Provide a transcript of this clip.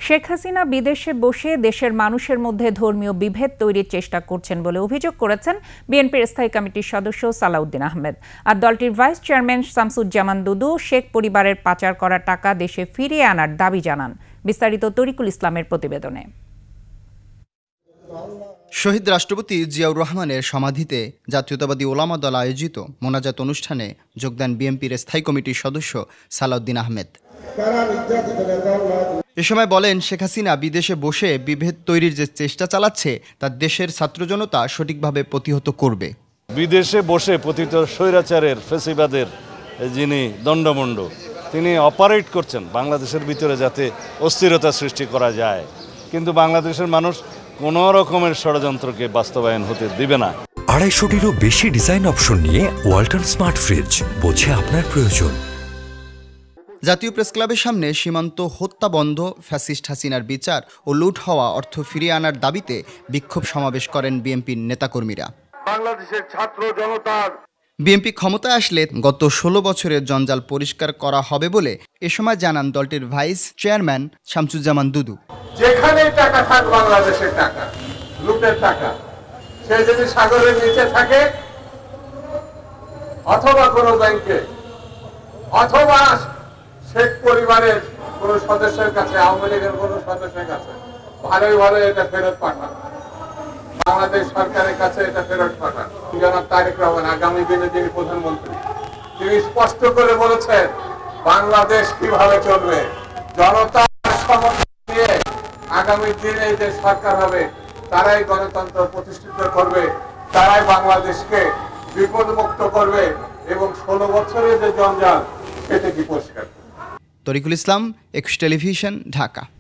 শেখ হাসিনা বিদেশে বসে দেশের মানুষের মধ্যে ধর্মীয় বিভেদ তৈরির চেষ্টা করছেন বলে অভিযোগ করেছেন বিএনপির স্থায়ী কমিটির সদস্য সালাউদ্দিন আহমেদ। আর দলটির ভাইস চেয়ারম্যান শামসুজ্জামান দুদু শেখ পরিবারের পাচার করা টাকা দেশে ফিরিয়ে আনার দাবি জানান। বিস্তারিত তরিকুল ইসলামের প্রতিবেদনে। শহীদ রাষ্ট্রপতি জিয়াউর রহমানের সমাধিতে জাতীয়তাবাদী ওলামা দল আয়োজিত মোনাজাত অনুষ্ঠানে যোগ দেন বিএনপির স্থায়ী কমিটির সদস্য সালাউদ্দিন আহমেদ। এ সময় বলেন, শেখ হাসিনা বিদেশে বসে বিভেদ তৈরির যে চেষ্টা চালাচ্ছে তা দেশের ছাত্র জনতা সঠিকভাবে প্রতিহত করবে। বিদেশে বসে পতিত স্বৈরাচারের ফেসিবাদের যিনি দণ্ডমুণ্ড, তিনি অপারেট করছেন বাংলাদেশের ভিতরে যাতে অস্থিরতা সৃষ্টি করা যায়, কিন্তু বাংলাদেশের মানুষ কোনো রকমের ষড়যন্ত্রকে বাস্তবায়ন হতে দিবে না। 250-টিরও বেশি ডিজাইন অপশন নিয়ে ওয়ালটন স্মার্ট ফ্রিজ, বোঝে আপনার প্রয়োজন। জাতীয় প্রেস ক্লাবের সামনে সীমান্ত হত্যা বন্ধ, ফ্যাসিস্ট হাসিনার বিচার ও লুট হওয়া অর্থ ফিরিয়ে আনার দাবিতে বিক্ষোভ সমাবেশ করেন বিএনপির নেতাকর্মীরা। বাংলাদেশের ছাত্র জনতার বিএনপি ক্ষমতায় আসলে গত 16 বছরের জঞ্জাল পরিষ্কার করা হবে বলে এ সময় জানান দলটির ভাইস চেয়ারম্যান শামসুজ্জামান দুদু। যেখানে টাকা থাক বাংলাদেশের টাকা, লুটের টাকা, সে যদি সাগরের নিচে থাকে অথবা কোনো ব্যাংকে অথবা শেখ পরিবারের কোন সদস্যের কাছে, আওয়ামী লীগের কোন সদস্যের কাছে ভালোই এটা ফেরত পাঠান, বাংলাদেশ সরকারের কাছে এটা ফেরত পাঠান। জনাব তারেক রহমান আগামী দিনে যিনি প্রধানমন্ত্রী, তিনি স্পষ্ট করে বলেছেন বাংলাদেশ কিভাবে চলবে। জনতার সমর্থন নিয়ে আগামী দিনে যে সরকার হবে তারাই গণতন্ত্র প্রতিষ্ঠিত করবে, তারাই বাংলাদেশকে বিপদমুক্ত করবে এবং 16 বছরের যে জঞ্জাল সেটা কি পরিষ্কার। তরিকুল ইসলাম, 21 টেলিভিশন, ঢাকা।